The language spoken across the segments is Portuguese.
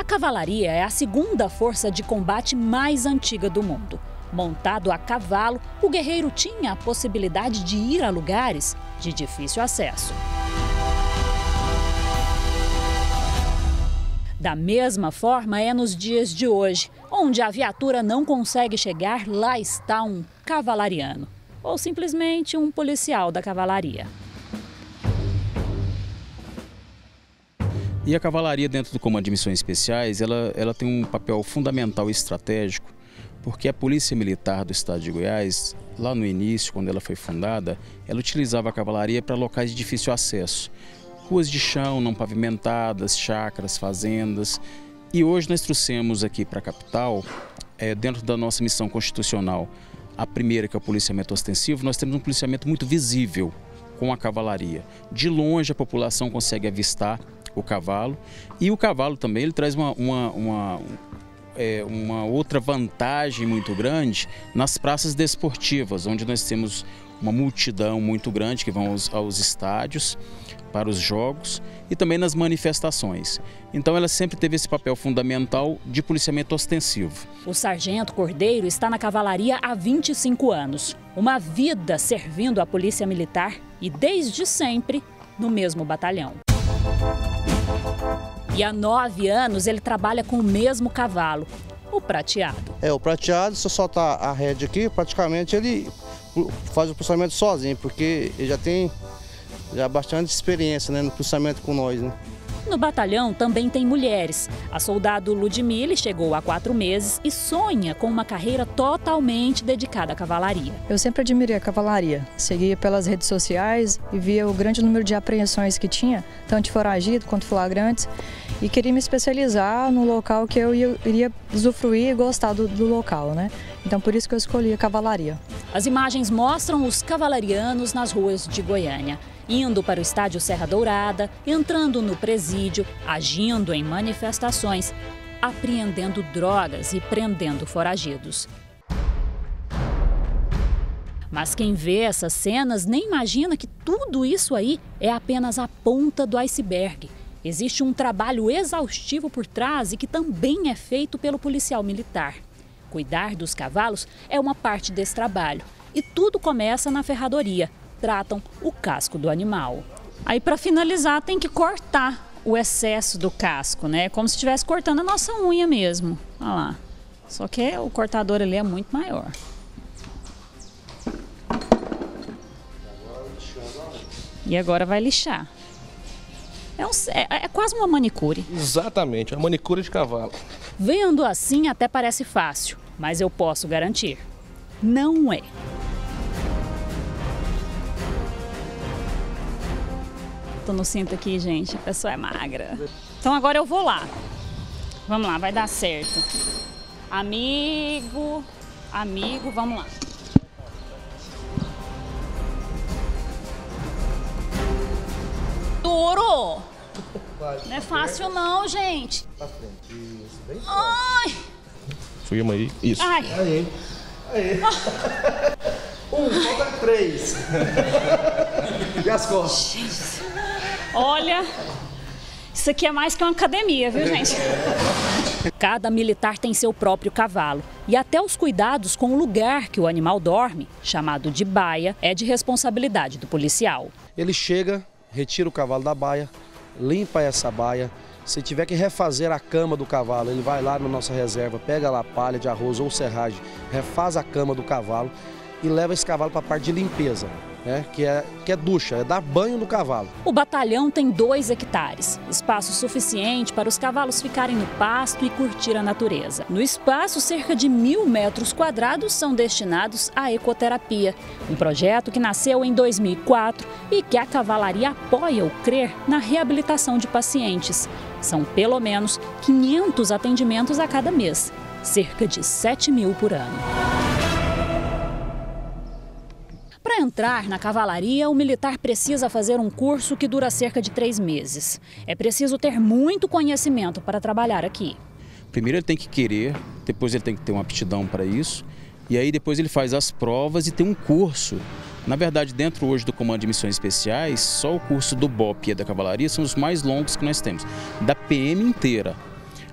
cavalaria é a segunda força de combate mais antiga do mundo. Montado a cavalo, o guerreiro tinha a possibilidade de ir a lugares de difícil acesso. Da mesma forma é nos dias de hoje, onde a viatura não consegue chegar, lá está um cavalariano, ou simplesmente um policial da cavalaria. E a cavalaria dentro do Comando de Missões Especiais, ela tem um papel fundamental e estratégico, porque a Polícia Militar do Estado de Goiás, lá no início, quando ela foi fundada, ela utilizava a cavalaria para locais de difícil acesso. Ruas de chão não pavimentadas, chácaras, fazendas. E hoje nós trouxemos aqui para a capital, dentro da nossa missão constitucional, a primeira, que é o policiamento ostensivo, nós temos um policiamento muito visível com a cavalaria. De longe a população consegue avistar o cavalo, e o cavalo também ele traz uma outra vantagem muito grande nas praças desportivas, onde nós temos uma multidão muito grande que vão aos estádios para os jogos e também nas manifestações. Então ela sempre teve esse papel fundamental de policiamento ostensivo. O sargento Cordeiro está na cavalaria há 25 anos. Uma vida servindo a polícia militar e desde sempre no mesmo batalhão. E há 9 anos ele trabalha com o mesmo cavalo, o prateado. O prateado, se eu soltar a rédea aqui, praticamente ele faz o processamento sozinho, porque ele já tem bastante experiência, né, no processamento com nós, né? No batalhão também tem mulheres. A soldado Ludmile chegou há 4 meses e sonha com uma carreira totalmente dedicada à cavalaria. Eu sempre admirei a cavallaria. Seguia pelas redes sociais e via o grande número de apreensões que tinha, tanto de foragido quanto flagrantes, e queria me especializar no local que eu iria usufruir e gostar do local, né? Então por isso que eu escolhi a cavalaria. As imagens mostram os cavalarianos nas ruas de Goiânia, indo para o estádio Serra Dourada, entrando no presídio, agindo em manifestações, apreendendo drogas e prendendo foragidos. Mas quem vê essas cenas nem imagina que tudo isso aí é apenas a ponta do iceberg. Existe um trabalho exaustivo por trás e que também é feito pelo policial militar. Cuidar dos cavalos é uma parte desse trabalho e tudo começa na ferradoria. Tratam o casco do animal. Aí para finalizar tem que cortar o excesso do casco, né? Como se estivesse cortando a nossa unha mesmo. Olha lá. Só que o cortador ali é muito maior. E agora vai lixar. É quase uma manicure. Exatamente, uma manicure de cavalo. Vendo assim até parece fácil, mas eu posso garantir, não é. Tô no cinto aqui, gente, a pessoa é magra. Então agora eu vou lá. Vamos lá, vai dar certo. Amigo, vamos lá. Duro! Não é fácil não, gente. Pra frente, isso, bem forte. Ai! Filma aí, isso. Ai! Aí. Falta 3. E as costas? Olha, isso aqui é mais que uma academia, viu, gente? Cada militar tem seu próprio cavalo e até os cuidados com o lugar que o animal dorme, chamado de baia, é de responsabilidade do policial. Ele chega, retira o cavalo da baia, limpa essa baia. Se tiver que refazer a cama do cavalo, ele vai lá na nossa reserva, pega lá palha de arroz ou serragem, refaz a cama do cavalo e leva esse cavalo para a parte de limpeza, né? Que é ducha, é dar banho no cavalo. O batalhão tem 2 hectares, espaço suficiente para os cavalos ficarem no pasto e curtir a natureza. No espaço, cerca de 1.000 metros quadrados são destinados à ecoterapia, um projeto que nasceu em 2004 e que a cavalaria apoia o CRER na reabilitação de pacientes. São pelo menos 500 atendimentos a cada mês, cerca de 7.000 por ano. Para entrar na cavalaria, o militar precisa fazer um curso que dura cerca de 3 meses. É preciso ter muito conhecimento para trabalhar aqui. Primeiro ele tem que querer, depois ele tem que ter uma aptidão para isso, e aí depois ele faz as provas e tem um curso. Na verdade, dentro hoje do Comando de Missões Especiais, só o curso do BOP e da cavalaria são os mais longos que nós temos, da PM inteira.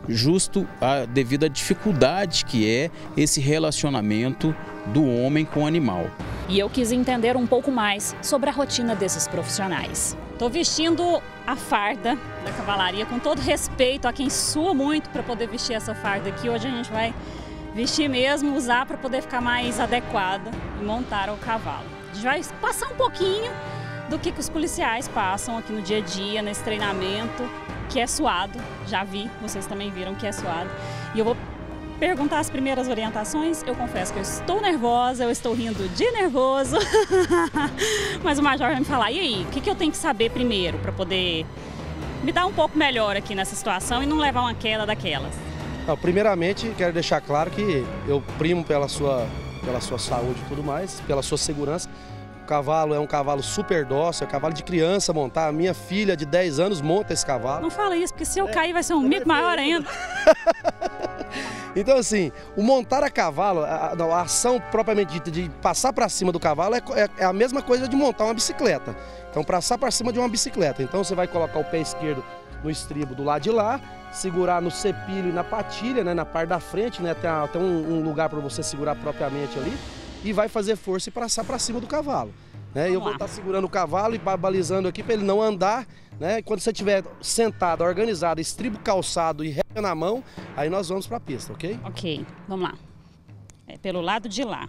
justo devido à dificuldade que é esse relacionamento do homem com o animal. E eu quis entender um pouco mais sobre a rotina desses profissionais. Estou vestindo a farda da cavalaria com todo respeito a quem sua muito para poder vestir essa farda aqui. Hoje a gente vai vestir mesmo, usar para poder ficar mais adequada e montar o cavalo. A gente vai passar um pouquinho do que os policiais passam aqui no dia a dia, nesse treinamento, que é suado. Já vi, vocês também viram que é suado. E eu vou perguntar as primeiras orientações. Eu confesso que eu estou nervosa, eu estou rindo de nervoso. Mas o major vai me falar, e aí, o que eu tenho que saber primeiro para poder me dar um pouco melhor aqui nessa situação e não levar uma queda daquelas? Não, primeiramente, quero deixar claro que eu primo pela sua saúde e tudo mais, pela sua segurança. O cavalo é um cavalo super dócil, é um cavalo de criança montar. A minha filha de 10 anos monta esse cavalo. Não fala isso, porque se eu cair vai ser um mico maior ainda. Então, assim, o montar a cavalo, a ação propriamente dita de passar para cima do cavalo é a mesma coisa de montar uma bicicleta. Então, passar para cima de uma bicicleta. Então, você vai colocar o pé esquerdo no estribo do lado de lá, segurar no cepilho e na patilha, né, na parte da frente, né, tem um lugar para você segurar propriamente ali, e vai fazer força e passar para cima do cavalo. Né? Eu vou estar segurando o cavalo e balizando aqui para ele não andar. Né? E quando você estiver sentado, organizado, estribo calçado e rédea na mão, aí nós vamos para a pista, ok? Ok, vamos lá. É pelo lado de lá.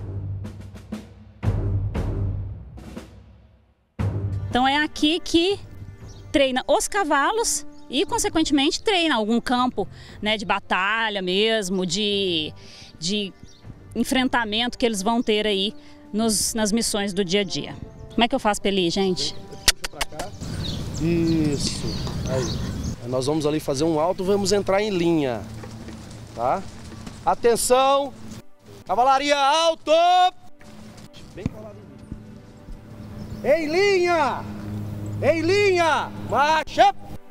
Então é aqui que treina os cavalos e, consequentemente, treina algum campo, né, de batalha mesmo, de enfrentamento que eles vão ter aí nas missões do dia a dia. Como é que eu faço pra ele ir, gente? Puxa pra cá. Isso. Aí nós vamos ali fazer um alto, vamos entrar em linha. Tá? Atenção! Cavalaria alto! Bem colado em linha. Em linha! Em linha! Marcha!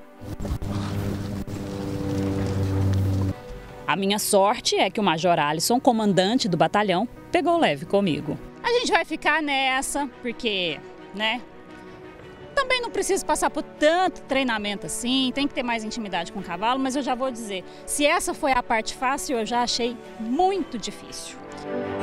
A minha sorte é que o Major Alisson, comandante do batalhão, pegou leve comigo. A gente vai ficar nessa, porque, né, também não preciso passar por tanto treinamento assim, tem que ter mais intimidade com o cavalo, mas eu já vou dizer, se essa foi a parte fácil, eu já achei muito difícil.